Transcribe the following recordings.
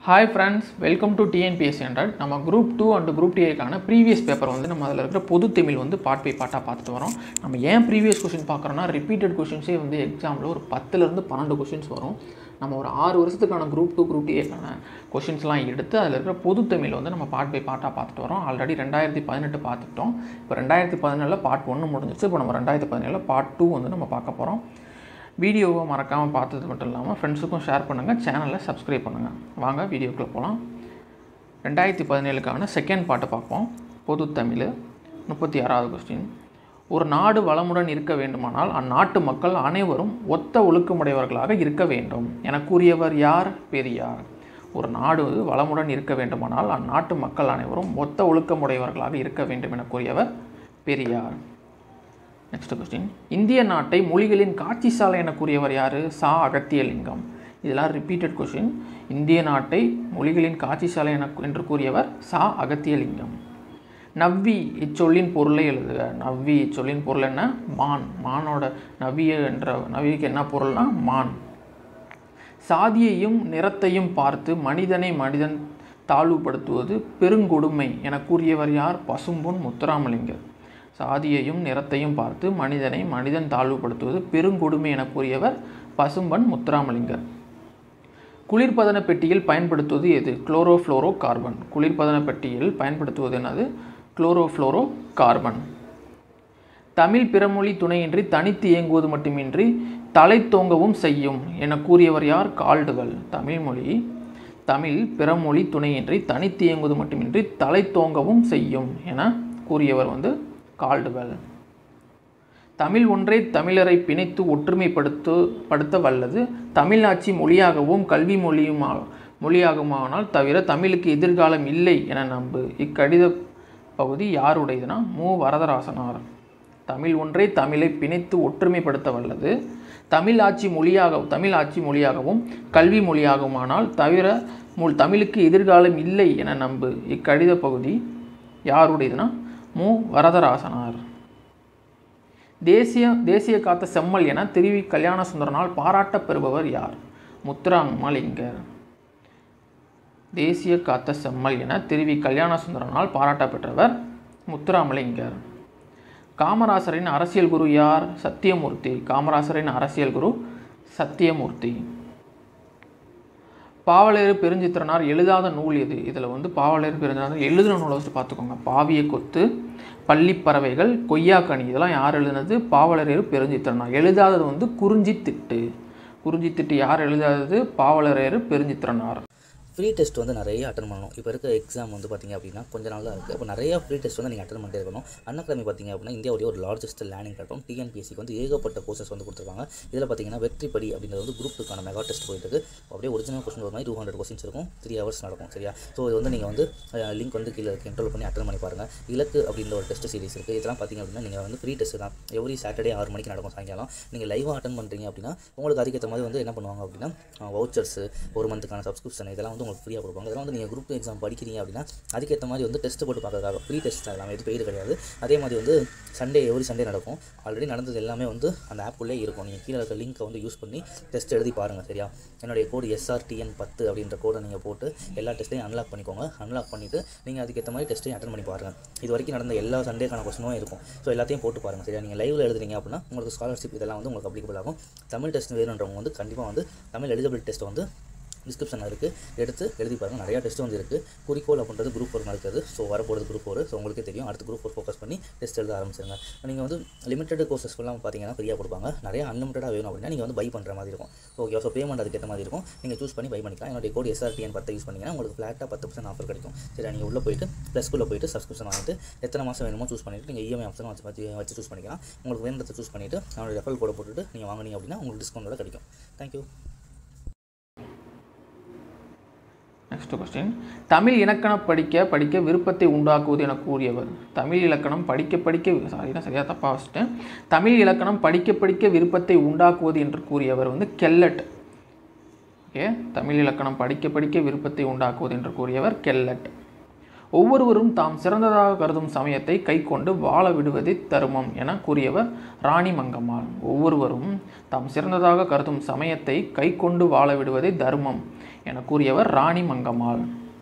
Hi friends, welcome to TNPSC 100. நம்ம group 2 and group 3 கான previous paper வந்து நம்ம அதில் இருக்கிற பொது தமிழ் வந்து பார்ட் பை பார்ட்டாக பார்த்துட்டு வரோம். நம்ம ஏன் previous question பார்க்குறோன்னா ரிப்பீட்டட் கொஷின்ஸே வந்து எக்ஸாமில் ஒரு 10லேருந்து 12 கொஷின்ஸ் வரும். நம்ம ஒரு 6 வருஷத்துக்கான குரூப் 2 குரூப் 3 கான கொஷின்ஸ்லாம் எடுத்து அதில் இருக்கிற பொது தமிழ் வந்து நம்ம பார்ட் பை பார்ட்டாக பார்த்துட்டு வரோம். ஆல்ரெடி 2018 பார்த்துட்டோம். இப்போ 2017 பார்ட் 1 முடிஞ்சிச்சு. இப்போ நம்ம 2017 பார்ட் 2 வந்து நம்ம பார்க்க போகிறோம். வீடியோவை மறக்காமல் பார்த்தது மட்டும் இல்லாமல் ஃப்ரெண்ட்ஸுக்கும் ஷேர் பண்ணுங்கள், சேனலை சப்ஸ்கிரைப் பண்ணுங்கள். வாங்க வீடியோக்குள்ளே போகலாம். 2017க்கான செகண்ட் பார்ட்டை பார்ப்போம். பொது தமிழ் 36வது கொஸ்டின். ஒரு நாடு வளமுடன் இருக்க வேண்டுமானால் அந்நாட்டு மக்கள் அனைவரும் ஒத்த ஒழுக்கமுடையவர்களாக இருக்க வேண்டும் என கூறியவர் யார்? பெரியார். ஒரு நாடு வளமுடன் இருக்க வேண்டுமானால் அந்நாட்டு மக்கள் அனைவரும் ஒத்த ஒழுக்கமுடையவர்களாக இருக்க வேண்டும் என கூறியவர் பெரியார். Next question. இந்திய நாட்டை மொழிகளின் காட்சி சாலை என கூறியவர் யார்? சா அகத்தியலிங்கம். இதெல்லாம் ரிப்பீட்டட் கொஸ்டின். இந்திய நாட்டை மொழிகளின் காட்சி சாலை என்று கூறியவர் சா அகத்தியலிங்கம். நவ்வி இச்சொல்லின் பொருளை எழுதுக. நவ்வி இச்சொல்லின் பொருள் என்ன? மான். மானோட நவ்விய என்ற நவ்விக்கு என்ன பொருள்னா மான். சாதியையும் நிறத்தையும் பார்த்து மனிதன் தாழ்வுபடுத்துவது பெருங்கொடுமை என கூறியவர் யார்? பசும்பொன் முத்துராமலிங்கர். சாதியையும் நிறத்தையும் பார்த்து மனிதன் தாழ்வுபடுத்துவது பெருங்கொடுமை என கூறியவர் பசும்பொன் முத்துராமலிங்கர். குளிர்பதன பெட்டியில் பயன்படுத்துவது எது? Chlorofluorocarbon. குளிர்பதன பெட்டியில் பயன்படுத்துவது என்னது? Chlorofluoro carbon. தமிழ் பிறமொழி துணையின்றி தனித்து இயங்குவது மட்டுமின்றி தலை தோங்கவும் செய்யும் என கூறியவர் யார்? கால்டுவெல். தமிழ் பிறமொழி துணையின்றி தனித்து இயங்குவது மட்டுமின்றி தலை தோங்கவும் செய்யும் என கூறியவர் வந்து கால்டுவெல். தமிழ் ஒன்றே தமிழரை பிணைத்து ஒற்றுமைப்படுத்த வல்லது. தமிழாட்சி மொழியாகவும் கல்வி மொழியாகுமானால் தவிர தமிழுக்கு எதிர்காலம் இல்லை என நம்பு. இக்கடித பகுதி யாருடையதுனா மு வரதராசனார். தமிழ் ஒன்றே தமிழை பிணைத்து ஒற்றுமைப்படுத்த வல்லது. தமிழாட்சி மொழியாகவும் கல்வி மொழியாகுமானால் தவிர தமிழுக்கு எதிர்காலம் இல்லை என நம்பு. இக்கடித பகுதி யாருடையதுனா மு வரதராசனார். தேசிய காத்த செம்மல் என திருவி கல்யாண சுந்தரனால் பாராட்ட பெறுபவர் யார்? முத்துராமலிங்கர். தேசிய காத்த செம்மல் என திருவி கல்யாண சுந்தரனால் பாராட்ட பெற்றவர் முத்துராமலிங்கர். காமராசரின் அரசியல் குரு யார்? சத்தியமூர்த்தி. காமராசரின் அரசியல் குரு சத்தியமூர்த்தி. பாவலரேறு பெருஞ்சித்திரனார் எழுதாத நூல் எது? இதில் வந்து பாவலரேறு பெருஞ்சித்திரனார் எழுதின நூலை வச்சு பார்த்துக்கோங்க. பாவிய கொத்து, பள்ளிப்பறவைகள், கொய்யாக்கனி, இதெல்லாம் யார் எழுதினது? பாவலரேறு பெருஞ்சித்திரனார். எழுதாதது வந்து குறிஞ்சித்திட்டு யார் எழுதாதது? பாவலரேறு பெருஞ்சித்திரனார். ஃப்ரீ டெஸ்ட் வந்து நிறைய அட்டன் பண்ணணும். இப்போ இருக்க எக்ஸாம் வந்து பார்த்திங்க அப்படின்னா கொஞ்சம் நாள் தான் இருக்குது. அப்போ நிறையா ஃப்ரீ டெஸ்ட் வந்து நீங்கள் அட்டன் பண்ணிட்டே இருக்கணும். அன்அகாடமி பார்த்திங்க அப்படின்னா இந்தியாவுடைய ஒரு லார்ஜஸ்ட் லேர்னிங் பிளாட்ஃபார்ம். டிஎன்பிஎஸ்சிக்கு வந்து ஏகப்பட்ட கோர்சஸ் வந்து கொடுத்துருக்காங்க. இதில் பார்த்திங்கன்னா வெற்றிப்படி அப்படின்றது வந்து குரூப் 2க்கான மெகா டெஸ்ட் போயிட்டு இருக்குது. அப்படியே ஒரிஜினல் கொஸ்டின் ஒரு மாதிரி 200 கொஸ்டின்ஸ் இருக்கும். 3 hours நடக்கும். சரியா? ஸோ இது வந்து நீங்கள் வந்து லிங்க் வந்து கீழே கண்ட்ரோல் பண்ணி அட்டன் பண்ணி பாருங்கள். இலக்கு அப்படின்ற ஒரு டெஸ்ட் சீரிஸ் இருக்குது. இதெல்லாம் பார்த்திங்க அப்படின்னா நீங்கள் வந்து ஃப்ரீ டெஸ்ட் தான். எவ்ரி சாட்டர்டே 6 மணிக்கு நடக்கும் சாயங்காலம். நீங்கள் லைவாக அட்டன் பண்ணுறீங்க அப்படின்னா உங்களுக்கு அதுக்கேற்ற மாதிரி வந்து என்ன பண்ணுவாங்க அப்படின்னா வவுச்சர்ஸ், ஒரு மந்த்துக்கான சப்ஸ்கிரிப்ஷன் இதெல்லாம் வந்து உங்களுக்கு ஃப்ரீயாக கொடுப்பாங்க. இதெல்லாம் வந்து நீங்கள் குரூப் எக்ஸாம் படிக்கிறீங்க அப்படின்னா அதுக்கேற்ற மாதிரி வந்து டெஸ்ட் போட்டு பார்க்கறதுக்காக ஃப்ரீ டெஸ்ட் தான். எல்லாமே எது பெய்டு கிடையாது. அதே மாதிரி வந்து எவ்ரி சண்டே நடக்கும். ஆல்ரெடி நடந்தது எல்லாமே வந்து அந்த ஆப்புக்குள்ளே இருக்கும். நீங்கள் கீழே இருக்க லிங்க்கை வந்து யூஸ் பண்ணி டெஸ்ட் எழுதி பாருங்கள். சரியா? என்னுடைய கோடு SRTN10 அப்படின்ற கோடை நீங்கள் போட்டு எல்லா டெஸ்ட்டையும் அன்லாக் பண்ணிக்கோங்க. அன்லாக் பண்ணிவிட்டு நீங்கள் அதுக்கேற்ற மாதிரி டெஸ்ட்டையும் அட்டன் பண்ணி பாருங்கள். இது வரைக்கும் நடந்த எல்லா சண்டேக்கான கொஸ்டினும் இருக்கும். ஸோ எல்லாத்தையும் போட்டு பாருங்கள். சரியா? நீங்கள் லைவில் எழுதுறீங்க அப்படின்னா உங்களுக்கு ஸ்காலர்ஷிப் இதெல்லாம் வந்து உங்களுக்கு அப்ளிகபிள் ஆகும். தமிழ் டெஸ்ட் வேணுன்றவங்க வந்து கண்டிப்பாக வந்து தமிழ் எலிஜிபிள் டெஸ்ட் வந்து டிஸ்கிரிப்ஷனில் இருக்குது, எடுத்து எழுதி பாருங்கள். நிறையா டெஸ்ட் வந்து இருக்குது. குறிக்கோள் அப்படின்றது குரூப் 4 நடக்குது. ஸோ வரப்போகிறது குரூப் 4. ஸோ உங்களுக்கே தெரியும். அடுத்து குரூப் 4 ஃபோக்கஸ் பண்ணி டெஸ்ட் எழுத ஆரம்பிச்சிருங்க. நீங்கள் வந்து லிமிட்டட் கோர்சஸ்லாம் பார்த்தீங்கன்னா ஃப்ரீயாக கொடுப்பாங்க. நிறையா அன்லிமிட்டடாக வேணும் அப்படின்னா நீங்கள் வந்து பை பண்ணுற மாதிரி இருக்கும். ஓகே. ஸோ பேமெண்ட் அதுக்கேற்ற மாதிரி இருக்கும். நீங்கள் சூஸ் பண்ணி பை பண்ணிக்கலாம். என்னுடைய கோட் SRTN10 யூஸ் பண்ணிங்கன்னா உங்களுக்கு ஃப்ளாட்டாக 10% ஆஃபர் கிடைக்கும். சரி, நீங்கள் உள்ளே போய்ட்டு ப்ளஸ்க்குள்ளே போய்ட்டு சப்ஸ்கிரிப்ஷன் வாங்கிட்டு எத்தனை மாதம் வேணுமோ சூஸ் பண்ணிவிட்டு நீங்கள் EMI ஆப்ஷன் வச்சு சூஸ் பண்ணிக்கலாம். உங்களுக்கு வேணுன்றதை சூஸ் பண்ணிவிட்டு அவனுடைய ரெஃபரல் கோடை போட்டுட்டு நீங்கள் வாங்கினீங்க அப்படின்னா உங்களுக்கு டிஸ்கவுண்டோட கிடைக்கும். தேங்க்யூ. Next question. தமிழ் இலக்கணம் படிக்க விருப்பத்தை உண்டாக்குவது என கூறியவர்? தமிழ் இலக்கணம் சரியாக தப்பாக வச்சுட்டேன். தமிழ் இலக்கணம் படிக்க விருப்பத்தை உண்டாக்குவது என்று கூறியவர் வந்து கெல்லட். ஓகே. தமிழ் இலக்கணம் படிக்க விருப்பத்தை உண்டாக்குவது என்று கூறியவர் கெல்லட். ஒவ்வொருவரும் தாம் சிறந்ததாக கருதும் சமயத்தை கைக்கொண்டு வாழ விடுவதே தருமம் என கூறியவர் ராணி மங்கம்மாள். ஒவ்வொருவரும் தாம் சிறந்ததாக கருதும் சமயத்தை கைக்கொண்டு வாழ விடுவதே தர்மம் என கூறியவர் ராணி மங்கம்மாள்.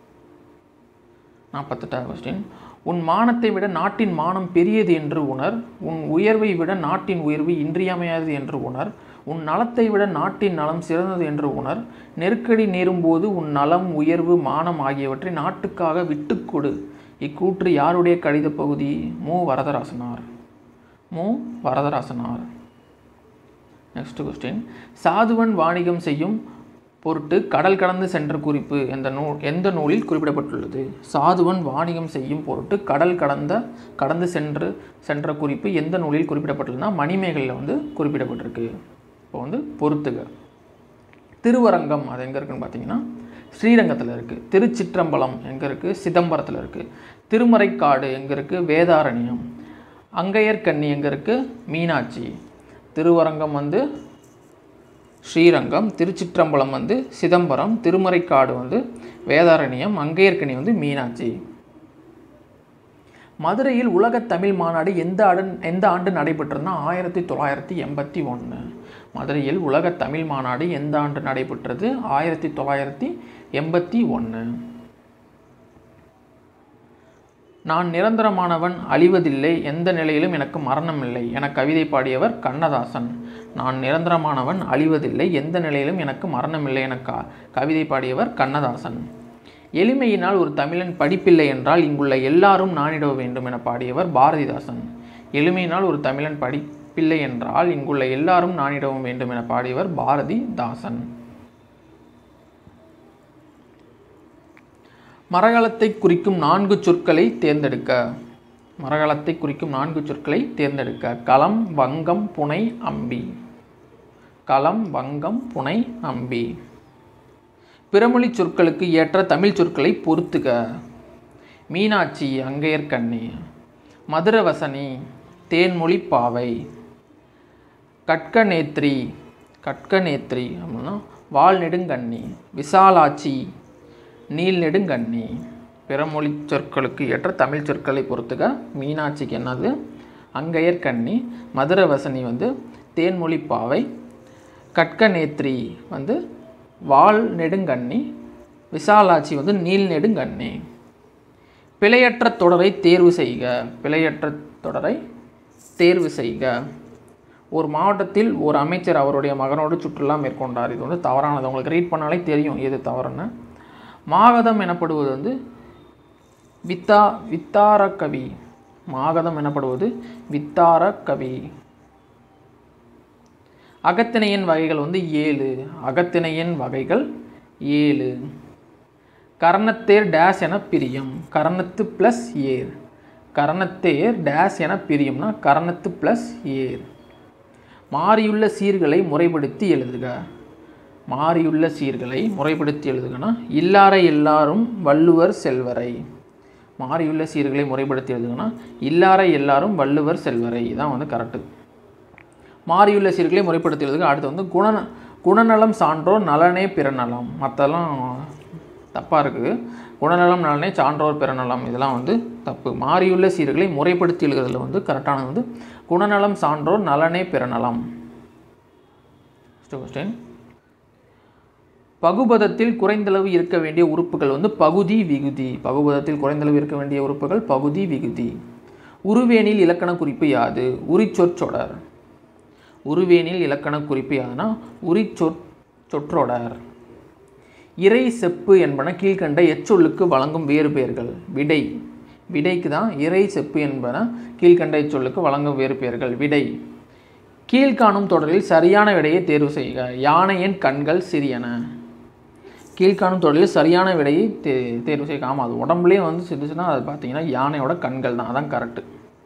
48வது கொஸ்டின். உன் மானத்தை விட நாட்டின் மானம் பெரியது என்று உணர். உன் உயர்வை விட நாட்டின் உயர்வு இன்றியமையாதது என்று உணர். உன் நலத்தை விட நாட்டின் நலம் சிறந்தது என்று உணர். நெருக்கடி நேரும்போது உன் நலம், உயர்வு, மானம் ஆகியவற்றை நாட்டுக்காக விட்டுக்கொடு. இக்கூற்று யாருடைய கடித பகுதி? மு. வரதராசனார். மு. வரதராசனார். Next question. சாதுவன் வாணிகம் செய்யும் பொருட்டு கடல் கடந்து சென்ற குறிப்பு எந்த நூலில் குறிப்பிடப்பட்டுள்ளது? சாதுவன் வாணிகம் செய்யும் பொருட்டு கடந்து சென்ற குறிப்பு எந்த நூலில் குறிப்பிடப்பட்டுள்ளதுன்னா மணிமேகலையில் குறிப்பிடப்பட்டிருக்கு. இப்போ பொறுத்துக. திருவரங்கம் அது எங்கே இருக்குன்னு பார்த்தீங்கன்னா ஸ்ரீரங்கத்தில் இருக்குது. திருச்சிற்றம்பலம் எங்கே இருக்குது? சிதம்பரத்தில் இருக்குது. திருமறைக்காடு எங்கே இருக்குது? வேதாரண்யம். அங்கையர்கண்ணி எங்கே இருக்குது? மீனாட்சி. திருவரங்கம் ஸ்ரீரங்கம், திருச்சிற்றம்பலம் சிதம்பரம், திருமறைக்காடு வேதாரண்யம், அங்கையர்கண்ணி மீனாட்சி. மதுரையில் உலக தமிழ் மாநாடு எந்த ஆண்டு நடைபெற்றதுன்னா 1981. மதுரையில் உலக தமிழ் மாநாடு எந்த ஆண்டு நடைபெற்றது? 1981. நான் நிரந்தரமானவன், அழிவதில்லை, எந்த நிலையிலும் எனக்கு மரணம் இல்லை என கவிதை பாடியவர் கண்ணதாசன். நான் நிரந்தரமானவன், அழிவதில்லை, எந்த நிலையிலும் எனக்கு மரணம் இல்லை என கவிதை பாடியவர் கண்ணதாசன். எளிமையினால் ஒரு தமிழன் படிப்பில்லை என்றால் இங்குள்ள எல்லாரும் நாணிட வேண்டும் என பாடியவர் பாரதிதாசன். எளிமையினால் ஒரு தமிழன் படிப்பில்லை என்றால் இங்குள்ள எல்லாரும் நாணிடவும் வேண்டும் என பாடியவர் பாரதிதாசன். மரகலத்தை குறிக்கும் 4 சொற்களை தேர்ந்தெடுக்க. மரகலத்தை குறிக்கும் 4 சொற்களை தேர்ந்தெடுக்க. களம், வங்கம், புனை, அம்பி. களம், வங்கம், புனை, அம்பி. பிறமொழி சொற்களுக்கு ஏற்ற தமிழ் சொற்களை பொறுத்துக. மீனாட்சி, அங்கையர்கண்ணி. மதுரவசனி, தேன்மொழி பாவை. கட்கநேத்ரி, கட்கநேத்ரி அப்படின்னா வால் நெடுங்கண்ணி. விசாலாட்சி, நீல் நெடுங்கண்ணி. பிறமொழி சொற்களுக்கு ஏற்ற தமிழ் சொற்களை பொறுத்துக. மீனாட்சிக்கு என்னது? அங்கையர்கண்ணி. மதுரவசனி தேன்மொழி பாவை. கட்கநேத்ரி வால் நெடுங்கண்ணி. விசாலாட்சி நீல் நெடுங்கண்ணி. பிழையற்ற தொடரை தேர்வு செய்க. பிழையற்ற தொடரை தேர்வு செய்க. ஒரு மாவட்டத்தில் ஒரு அமைச்சர் அவருடைய மகனோடு சுற்றுலா மேற்கொண்டார். இது தவறானது. உங்களுக்கு ரீட் பண்ணாலே தெரியும் எது தவறுன்னு. மாகதம் எனப்படுவது வித்தார கவி. மாகதம் எனப்படுவது வித்தார கவி. அகத்திணையின் வகைகள் 7. அகத்திணையின் வகைகள் 7. கரணத்தேர் டேஸ் என பிரியும். கரணத்து ப்ளஸ் ஏர். கரணத்தேர் டேஸ் என பிரியும்னா கரணத்து ப்ளஸ் ஏர். மாறியுள்ள சீர்களை முறைப்படுத்தி எழுதுக. மாறியுள்ள சீர்களை முறைப்படுத்தி எழுதுகனா இல்லாரை எல்லாரும் வள்ளுவர் செல்வரை. மாறியுள்ள சீர்களை முறைப்படுத்தி எழுதுகனா இல்லாரை எல்லாரும் வள்ளுவர் செல்வரை. இதான் கரெக்டு. மாறியுள்ள சீர்களை முறைப்படுத்தி எழுதுக. அடுத்து குணநலம் சான்றோர் நலனே பிறநலம். மற்றெல்லாம் தப்பாக இருக்குது. குணநலம் நலனே சான்றோர் பிறநலம் இதெல்லாம் தப்பு. மாறியுள்ள சீர்களை முறைப்படுத்தி எழுதுறதுல கரெக்டானது குணநலம் சான்றோர் நலனே பிறநலம். கொஸ்டின். பகுபதத்தில் குறைந்தளவு இருக்க வேண்டிய உறுப்புகள் பகுதி, விகுதி. பகுபதத்தில் குறைந்தளவு இருக்க வேண்டிய உறுப்புகள் பகுதி, விகுதி. உருவேனில் இலக்கண குறிப்பு யாது? உரிச்சொற்றொடர். உருவேனில் இலக்கண குறிப்பு யாதுன்னா உரிச்சொற்றொடர். இறை, செப்பு என்பன கீழ்கண்ட எச்சொல்லுக்கு வழங்கும் வேறு பெயர்கள். விடை. விடைக்கு தான் இறை, செப்பு என்பன கீழ்கண்ட எச்சொல்லுக்கு வழங்கும் வேறு பெயர்கள். விடை. கீழ்காணும் தொடரில் சரியான விடையை தேர்வு செய்க. யானையின் கண்கள் சிறியன. கீழ்காணும் தொடரில் சரியான விடையை தேர்வு செய்ய. ஆமாம், அது உடம்புலேயே சிரிச்சுன்னா அது பார்த்தீங்கன்னா யானையோட கண்கள் தான். அதான் கரெக்டு.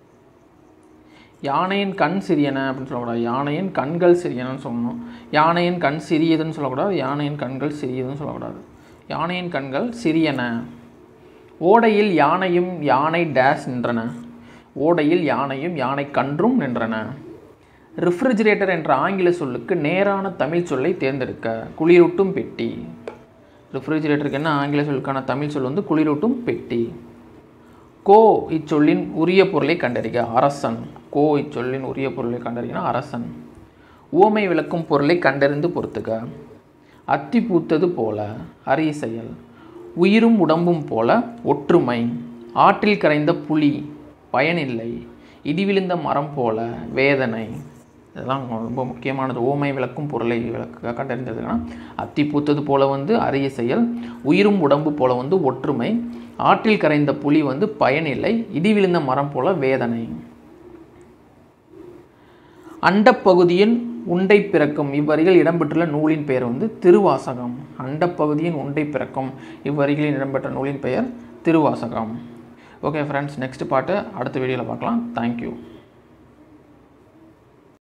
யானையின் கண் சிறியன அப்படின்னு சொல்லக்கூடாது. யானையின் கண்கள் சிறியனன்னு சொல்லணும். யானையின் கண் சிறியதுன்னு சொல்லக்கூடாது. யானையின் கண்கள் சிறியதுன்னு சொல்லக்கூடாது. யானையின் கண்கள் சிறியன. ஓடையில் யானையும் யானை டேஸ் நின்றன. ஓடையில் யானையும் யானை கன்றும் நின்றன. ரெஃப்ரிஜிரேட்டர் என்ற ஆங்கில சொல்லுக்கு நேரான தமிழ் சொல்லை தேர்ந்தெடுக்க. குளிரூட்டும் பெட்டி. ரெஃப்ரிஜிரேட்டருக்கு என்ன ஆங்கில சொல்லுக்கான தமிழ் சொல் குளிரூட்டும் பெட்டி. கோ இச்சொல்லின் உரிய பொருளை கண்டறிக. அரசன். கோ இச்சொல்லின் உரிய பொருளை கண்டறிகினா அரசன். உவமை விளக்கும் பொருளை கண்டறிந்து பொறுத்துக. அத்தி பூத்தது போல அரிய செயல், உயிரும் உடம்பும் போல ஒற்றுமை, ஆற்றில் கரைந்த புலி பயனில்லை, இடி விழுந்த மரம் போல வேதனை. இதெல்லாம் ரொம்ப முக்கியமானது. ஓமை விளக்கும் பொருளை கண்டறிந்ததுன்னா அத்தி பூத்தது போல அரிய செயல், உயிரும் உடம்பு போல ஒற்றுமை, ஆற்றில் கரைந்த புலி பயனில்லை, இடி விழுந்த மரம் போல வேதனை. அண்டப்பகுதியின் உண்டை பிறக்கும் இவ்வரிகள் இடம்பெற்றுள்ள நூலின் பெயர் திருவாசகம். அண்டப்பகுதியின் உண்டை பிறக்கும் இவ்வரிகளில் இடம்பெற்ற நூலின் பெயர் Thiruvasagam. Okay friends, next part அடுத்த வீடியோவில் பார்க்கலாம். தேங்க்யூ.